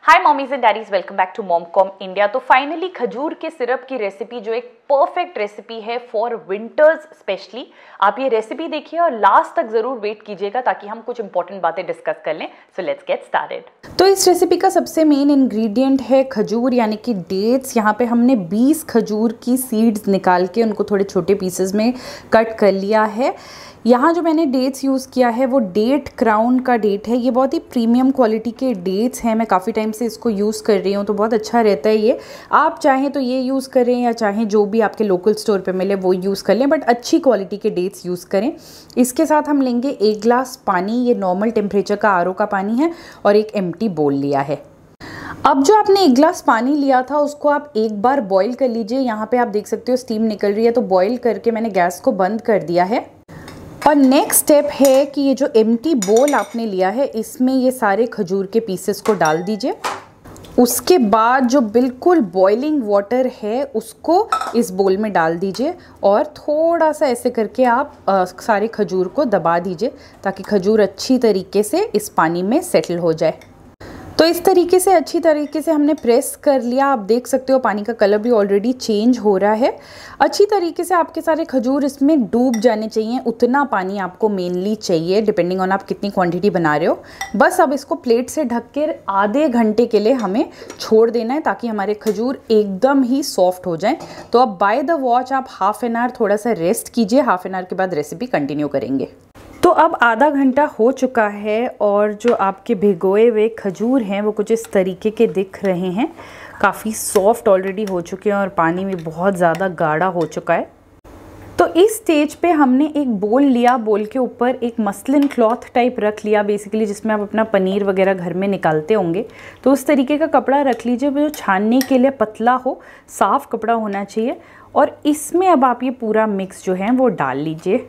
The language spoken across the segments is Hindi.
Hi mommies and daddies, welcome back to MomCom India. तो फाइनली खजूर के सिरप की रेसिपी जो एक परफेक्ट रेसिपी है फॉर विंटर्स स्पेशली, आप ये रेसिपी देखिए और लास्ट तक जरूर वेट कीजिएगा ताकि हम कुछ इंपॉर्टेंट बातें डिस्कस कर लें। So let's get started. तो इस रेसिपी का सबसे मेन इंग्रेडिएंट है खजूर यानी कि डेट्स। यहाँ पे हमने 20 खजूर की सीड्स निकाल के उनको थोड़े छोटे पीसेस में कट कर लिया है। यहाँ जो मैंने डेट्स यूज़ किया है वो डेट क्राउन का डेट है। ये बहुत ही प्रीमियम क्वालिटी के डेट्स हैं। मैं काफ़ी टाइम से इसको यूज़ कर रही हूँ तो बहुत अच्छा रहता है ये। आप चाहें तो ये यूज़ करें या चाहें जो भी आपके लोकल स्टोर पे मिले वो यूज़ कर लें, बट अच्छी क्वालिटी के डेट्स यूज़ करें। इसके साथ हम लेंगे 1 ग्लास पानी, ये नॉर्मल टेम्परेचर का आरओ का पानी है, और एक एम्प्टी बोल लिया है। अब जो आपने 1 ग्लास पानी लिया था उसको आप एक बार बॉईल कर लीजिए। यहाँ पे आप देख सकते हो स्टीम निकल रही है, तो बॉईल करके मैंने गैस को बंद कर दिया है। और नेक्स्ट स्टेप है कि ये जो एम्प्टी बोल आपने लिया है इसमें ये सारे खजूर के पीसेस को डाल दीजिए। उसके बाद जो बिल्कुल बॉइलिंग वाटर है उसको इस बोल में डाल दीजिए और थोड़ा सा ऐसे करके आप सारे खजूर को दबा दीजिए ताकि खजूर अच्छी तरीके से इस पानी में सेटल हो जाए। तो इस तरीके से अच्छी तरीके से हमने प्रेस कर लिया। आप देख सकते हो पानी का कलर भी ऑलरेडी चेंज हो रहा है। अच्छी तरीके से आपके सारे खजूर इसमें डूब जाने चाहिए, उतना पानी आपको मेनली चाहिए डिपेंडिंग ऑन आप कितनी क्वांटिटी बना रहे हो। बस अब इसको प्लेट से ढक के आधे घंटे के लिए हमें छोड़ देना है ताकि हमारे खजूर एकदम ही सॉफ्ट हो जाएं। तो अब बाय द वॉच आप हाफ एन आवर थोड़ा सा रेस्ट कीजिए। हाफ एन आवर के बाद रेसिपी कंटिन्यू करेंगे। तो अब आधा घंटा हो चुका है और जो आपके भिगोए हुए खजूर हैं वो कुछ इस तरीके के दिख रहे हैं। काफ़ी सॉफ्ट ऑलरेडी हो चुके हैं और पानी भी बहुत ज़्यादा गाढ़ा हो चुका है। तो इस स्टेज पे हमने एक बोल लिया, बोल के ऊपर एक मसलिन क्लॉथ टाइप रख लिया बेसिकली, जिसमें आप अपना पनीर वगैरह घर में निकालते होंगे। तो उस तरीके का कपड़ा रख लीजिए जो छानने के लिए पतला हो, साफ़ कपड़ा होना चाहिए। और इसमें अब आप ये पूरा मिक्स जो है वो डाल लीजिए।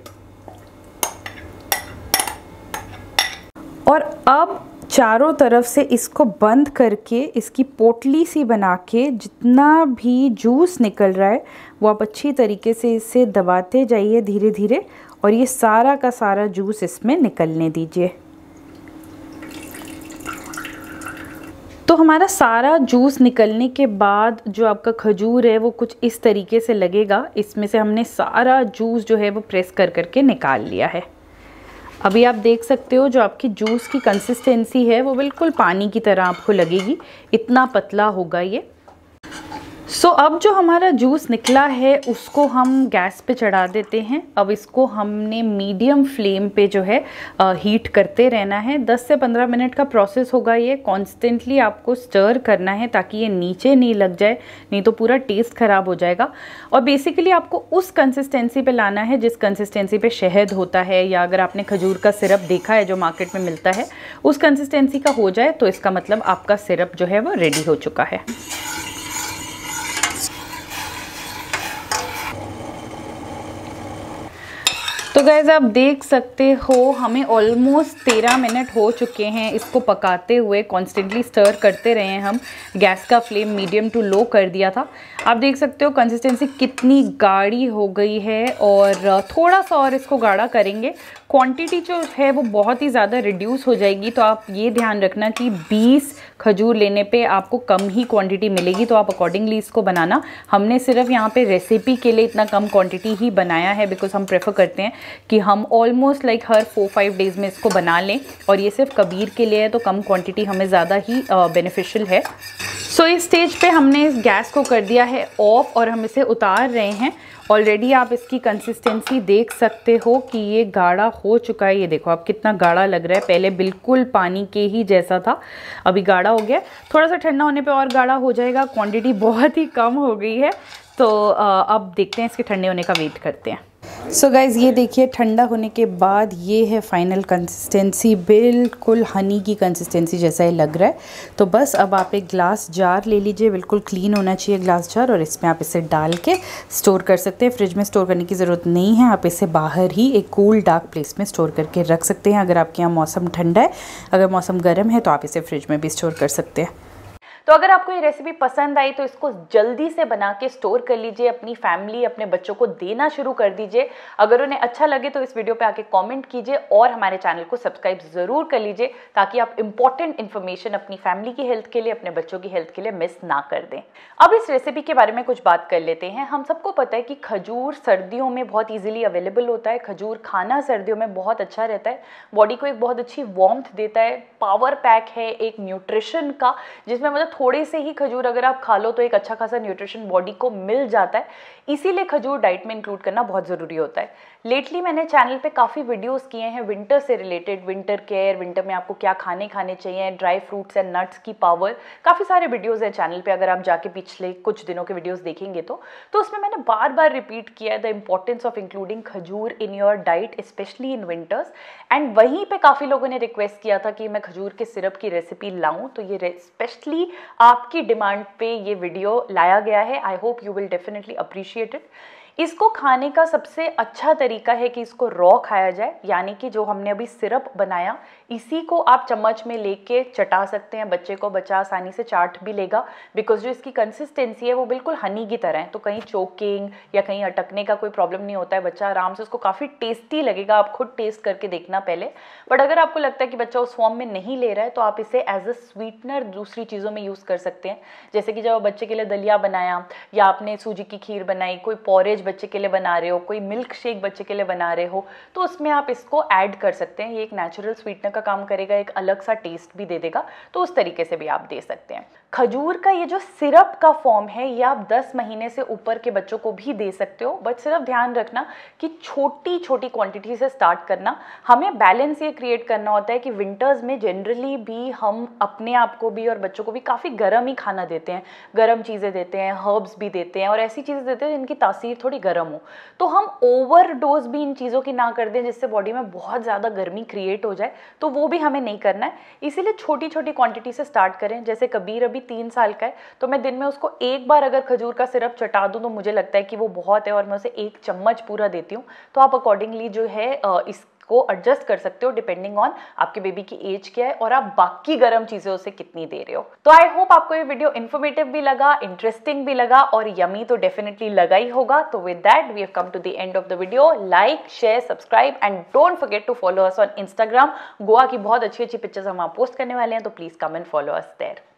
और अब चारों तरफ से इसको बंद करके इसकी पोटली सी बना के जितना भी जूस निकल रहा है वो आप अच्छी तरीके से इसे दबाते जाइए धीरे धीरे, और ये सारा का सारा जूस इसमें निकलने दीजिए। तो हमारा सारा जूस निकलने के बाद जो आपका खजूर है वो कुछ इस तरीके से लगेगा। इसमें से हमने सारा जूस जो है वो प्रेस कर करके निकाल लिया है। अभी आप देख सकते हो जो आपकी जूस की कंसिस्टेंसी है वो बिल्कुल पानी की तरह आपको लगेगी, इतना पतला होगा ये। सो अब जो हमारा जूस निकला है उसको हम गैस पे चढ़ा देते हैं। अब इसको हमने मीडियम फ्लेम पे जो है हीट करते रहना है। 10 से 15 मिनट का प्रोसेस होगा ये। कॉन्स्टेंटली आपको स्टर करना है ताकि ये नीचे नहीं लग जाए, नहीं तो पूरा टेस्ट ख़राब हो जाएगा। और बेसिकली आपको उस कंसिस्टेंसी पे लाना है जिस कंसिस्टेंसी पे शहद होता है, या अगर आपने खजूर का सिरप देखा है जो मार्केट में मिलता है उस कंसिस्टेंसी का हो जाए तो इसका मतलब आपका सिरप जो है वो रेडी हो चुका है। तो गाइस आप देख सकते हो हमें ऑलमोस्ट 13 मिनट हो चुके हैं इसको पकाते हुए। कॉन्स्टेंटली स्टर करते रहे हैं हम। गैस का फ्लेम मीडियम टू लो कर दिया था। आप देख सकते हो कंसिस्टेंसी कितनी गाढ़ी हो गई है, और थोड़ा सा और इसको गाढ़ा करेंगे। क्वांटिटी जो है वो बहुत ही ज़्यादा रिड्यूस हो जाएगी, तो आप ये ध्यान रखना कि 20 खजूर लेने पे आपको कम ही क्वांटिटी मिलेगी, तो आप अकॉर्डिंगली इसको बनाना। हमने सिर्फ यहाँ पे रेसिपी के लिए इतना कम क्वांटिटी ही बनाया है बिकॉज हम प्रेफर करते हैं कि हम ऑलमोस्ट लाइक हर 4-5 डेज़ में इसको बना लें, और ये सिर्फ कबीर के लिए है तो कम क्वांटिटी हमें ज़्यादा ही बेनिफिशियल है। सो इस स्टेज पे हमने इस गैस को कर दिया है ऑफ और हम इसे उतार रहे हैं। ऑलरेडी आप इसकी कंसिस्टेंसी देख सकते हो कि ये गाढ़ा हो चुका है। ये देखो आप कितना गाढ़ा लग रहा है। पहले बिल्कुल पानी के ही जैसा था, अभी गाढ़ा हो गया। थोड़ा सा ठंडा होने पे और गाढ़ा हो जाएगा। क्वांटिटी बहुत ही कम हो गई है, तो अब देखते हैं, इसके ठंडे होने का वेट करते हैं। सो गाइज़ ये देखिए ठंडा होने के बाद ये है फाइनल कंसिस्टेंसी। बिल्कुल हनी की कंसिस्टेंसी जैसा ही लग रहा है। तो बस अब आप एक ग्लास जार ले लीजिए, बिल्कुल क्लीन होना चाहिए ग्लास जार, और इसमें आप इसे डाल के स्टोर कर सकते हैं। फ्रिज में स्टोर करने की ज़रूरत नहीं है, आप इसे बाहर ही एक कूल डार्क प्लेस में स्टोर करके रख सकते हैं अगर आपके यहाँ मौसम ठंडा है। अगर मौसम गर्म है तो आप इसे फ्रिज में भी स्टोर कर सकते हैं। तो अगर आपको ये रेसिपी पसंद आई तो इसको जल्दी से बना के स्टोर कर लीजिए, अपनी फैमिली, अपने बच्चों को देना शुरू कर दीजिए। अगर उन्हें अच्छा लगे तो इस वीडियो पे आके कमेंट कीजिए और हमारे चैनल को सब्सक्राइब जरूर कर लीजिए ताकि आप इंपॉर्टेंट इन्फॉर्मेशन अपनी फैमिली की हेल्थ के लिए, अपने बच्चों की हेल्थ के लिए मिस ना कर दें। अब इस रेसिपी के बारे में कुछ बात कर लेते हैं। हम सबको पता है कि खजूर सर्दियों में बहुत ईजिली अवेलेबल होता है। खजूर खाना सर्दियों में बहुत अच्छा रहता है, बॉडी को एक बहुत अच्छी वार्मथ देता है, पावर पैक है एक न्यूट्रिशन का, जिसमें मतलब थोड़े से ही खजूर अगर आप खा लो तो एक अच्छा खासा न्यूट्रिशन बॉडी को मिल जाता है। इसीलिए खजूर डाइट में इंक्लूड करना बहुत ज़रूरी होता है। लेटली मैंने चैनल पे काफ़ी वीडियोस किए हैं विंटर से रिलेटेड, विंटर केयर, विंटर में आपको क्या खाने चाहिए, ड्राई फ्रूट्स एंड नट्स की पावर, काफ़ी सारे वीडियोस हैं चैनल पे। अगर आप जाके पिछले कुछ दिनों के वीडियोस देखेंगे तो उसमें मैंने बार बार रिपीट किया है the importance of including khajoor in your diet specially in winters. And वहीं पे काफ़ी लोगों ने रिक्वेस्ट किया था कि मैं खजूर के सिरप की रेसिपी लाऊं, तो ये स्पेशली आपकी डिमांड पे ये वीडियो लाया गया है। I hope you will definitely appreciate it. इसको खाने का सबसे अच्छा तरीका है कि इसको रॉ खाया जाए, यानी कि जो हमने अभी सिरप बनाया इसी को आप चम्मच में लेके चटा सकते हैं। बच्चे को बच्चा आसानी से चाट भी लेगा, बिकॉज जो इसकी कंसिस्टेंसी है वो बिल्कुल हनी की तरह है, तो कहीं चोकिंग या कहीं अटकने का कोई प्रॉब्लम नहीं होता है। बच्चा आराम से, उसको काफ़ी टेस्टी लगेगा, आप खुद टेस्ट करके देखना पहले। बट अगर आपको लगता है कि बच्चा उस फॉर्म में नहीं ले रहा है तो आप इसे एज अ स्वीटनर दूसरी चीज़ों में यूज़ कर सकते हैं। जैसे कि जब बच्चे के लिए दलिया बनाया या आपने सूजी की खीर बनाई, कोई पॉरेज बच्चे के लिए बना रहे हो, कोई मिल्क शेक बच्चे के लिए बना रहे हो, तो उसमें आप इसको ऐड कर सकते हैं। ये एक नेचुरल स्वीटनर का काम करेगा, एक अलग सा टेस्ट भी दे देगा, तो उस तरीके से भी आप दे सकते हैं। खजूर का ये जो सिरप का फॉर्म है ये आप 10 महीने से ऊपर के बच्चों को भी दे सकते हो, बट सिर्फ ध्यान रखना कि छोटी छोटी क्वांटिटी से स्टार्ट करना। हमें बैलेंस ये क्रिएट करना होता है कि विंटर्स में जनरली भी हम अपने आप को भी और बच्चों को भी काफ़ी गर्म ही खाना देते हैं, गर्म चीज़ें देते हैं, हर्ब्स भी देते हैं और ऐसी चीज़ें देते हैं जिनकी तासीर थोड़ी गर्म हो। तो हम ओवरडोज भी इन चीज़ों की ना कर दें जिससे बॉडी में बहुत ज़्यादा गर्मी क्रिएट हो जाए, तो वो भी हमें नहीं करना है। इसीलिए छोटी छोटी क्वांटिटी से स्टार्ट करें। जैसे कबीर अभी 3 साल का है, तो मैं दिन में उसको एक बार अगर खजूर का सिरप चटा दूं तो मुझे लगता है कि वो बहुत है और मैं उसे 1 चम्मच पूरा देती हूँ। तो आप अकॉर्डिंगली जो है इसको एडजस्ट कर सकते हो डिपेंडिंग ऑन आपके बेबी की एज क्या है और आप बाकी गर्म चीज़ें उसे कितनी दे रहे हो। तो आई होप आपको ये वीडियो इन्फॉर्मेटिव भी लगा, इंटरेस्टिंग भी लगा और यमी तो डेफिनेटली लगा ही होगा। तो with that we have come to the end of the video. Like, share, subscribe and don't forget to follow us on Instagram. Goa की बहुत अच्छी अच्छी पिक्चर्स हम वहाँ पोस्ट करने वाले हैं, तो please come and follow us there.